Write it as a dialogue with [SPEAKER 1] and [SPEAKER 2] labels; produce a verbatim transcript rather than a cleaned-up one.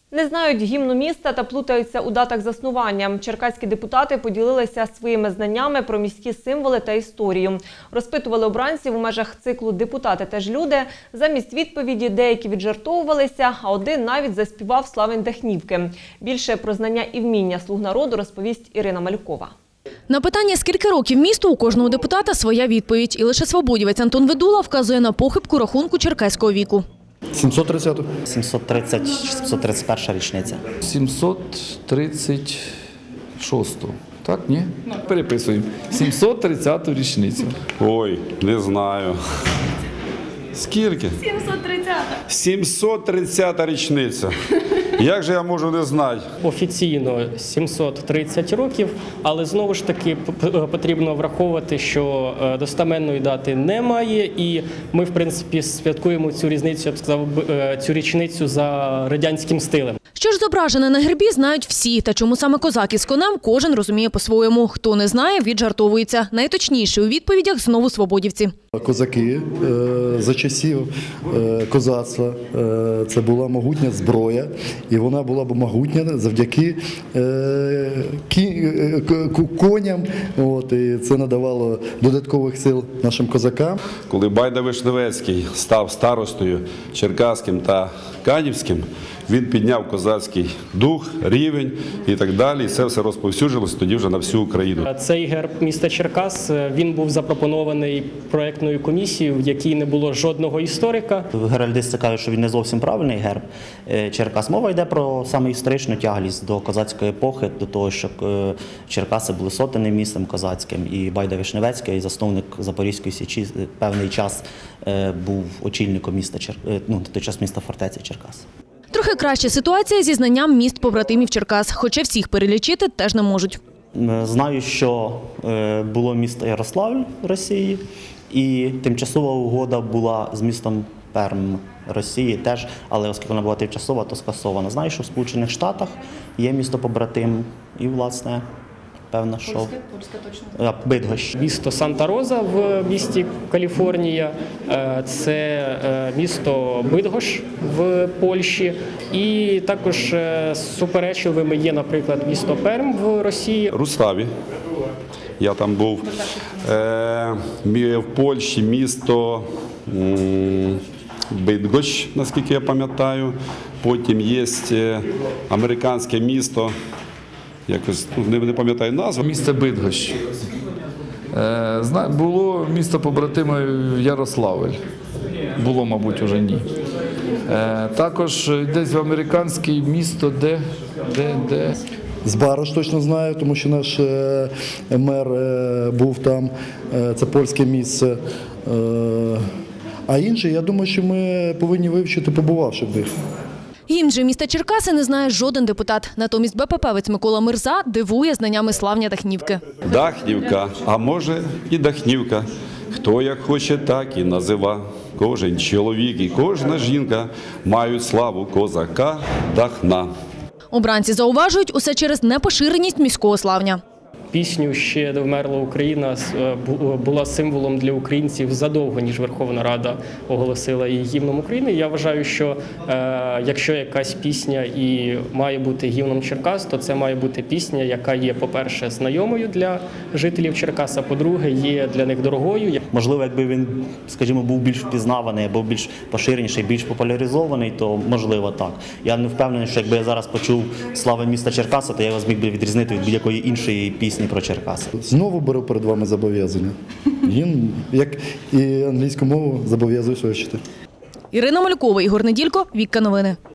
[SPEAKER 1] Не знають гімну міста та плутаються у датах заснування. Черкаські депутати поділилися своїми знаннями про міські символи та історію. Розпитували обранців у межах циклу «Депутати теж люди». Замість відповіді деякі віджартовувалися, а один навіть заспівав славень Дахнівки. Більше про знання і вміння слуг народу розповість Ірина Малюкова.
[SPEAKER 2] На питання, скільки років місту, у кожного депутата своя відповідь. І лише свободівець Антон Ведула вказує на похибку рахунку черкаського віку.
[SPEAKER 3] сімсот тридцята.
[SPEAKER 4] сімсот тридцять - сімсот тридцять перша річниця.
[SPEAKER 3] сімсот тридцять шоста. Так, ні? Переписуємо. сімсот тридцята річницю.
[SPEAKER 5] Ой, не знаю. Скільки?
[SPEAKER 6] сімсот тридцята.
[SPEAKER 5] сімсот тридцята річниця. Як же я можу не знати?
[SPEAKER 7] Офіційно сімсот тридцять років, але знову ж таки потрібно враховувати, що достеменної дати немає, і ми, в принципі, святкуємо цю різницю, я б сказав, цю річницю за радянським стилем.
[SPEAKER 2] Що ж зображене на гербі, знають всі. Та чому саме козак із конем, кожен розуміє по-своєму. Хто не знає, віджартовується. Найточніше у відповідях знову свободівці.
[SPEAKER 8] Козаки за часів козацтва – це була могутня зброя, і вона була б могутня завдяки коням. От, і це надавало додаткових сил нашим козакам.
[SPEAKER 5] Коли Байда Вишневецький став старостою черкаським та канівським, він підняв козацький дух, рівень і так далі. І це все розповсюджилося тоді вже на всю Україну.
[SPEAKER 7] Цей герб міста Черкас, він був запропонований проєктною комісією, в якій не було жодного історика.
[SPEAKER 4] Геральдисти кажуть, що він не зовсім правильний герб Черкас. Мова йде про саме історичну тяглість до козацької епохи, до того, що Черкаси були сотенним містом козацьким. І Байда Вишневецький, засновник Запорізької Січі, певний час був очільником міста, ну, на той час міста фортеці Черкас.
[SPEAKER 2] Трохи краща ситуація зі знанням міст побратимів Черкас, хоча всіх перелічити теж не можуть.
[SPEAKER 4] Знаю, що було місто Ярославль в Росії, і тимчасова угода була з містом Перм Росії теж, але оскільки вона була тимчасова, то скасована. Знаю, що в Сполучених Штатах є місто побратим і, власне, певно, що
[SPEAKER 6] Польське, польське точно.
[SPEAKER 4] Бидгощ.
[SPEAKER 7] Місто Санта-Роза в місті Каліфорнія, це місто Бидгощ в Польщі, і також суперечливими є, наприклад, місто Перм в Росії.
[SPEAKER 5] Руставі. Я там був. В Польщі місто Бидгощ, наскільки я пам'ятаю. Потім є американське місто, якось не, не пам'ятаю назву.
[SPEAKER 3] Місто Бидгощ. Е, було місто побратима Ярославль. Було, мабуть, уже ні. Е, також десь в американське місто, де, де, де?
[SPEAKER 8] Збарош точно знаю, тому що наш е, мер е, був там, е, це польське місце. Е, а інше, я думаю, що ми повинні вивчити, побувавши в них.
[SPEAKER 2] Гімн же міста Черкаси не знає жоден депутат. Натомість БППівець Микола Мирза дивує знаннями славня Дахнівки.
[SPEAKER 5] Дахнівка, а може і Дахнівка. Хто як хоче, так і назива. Кожен чоловік і кожна жінка мають славу козака Дахна.
[SPEAKER 2] Обранці зауважують усе через непоширеність міського славня.
[SPEAKER 7] Пісню «Ще не вмерла Україна» була символом для українців задовго, ніж Верховна Рада оголосила її гімном України. Я вважаю, що е, якщо якась пісня і має бути гімном Черкас, то це має бути пісня, яка є, по-перше, знайомою для жителів Черкас, а по-друге, є для них дорогою.
[SPEAKER 4] Можливо, якби він, скажімо, був більш впізнаваний, або більш поширеніший, більш популяризований, то можливо так. Я не впевнений, що якби я зараз почув «Слава міста Черкаса», то я його зміг би відрізнити від будь-якої іншої пісні про Черкаси.
[SPEAKER 8] Знову беру перед вами зобов'язання. Він, як і англійську мову, зобов'язуюсь вивчити.
[SPEAKER 2] Ірина Малюкова, Ігор Неділько, Вікка Новини.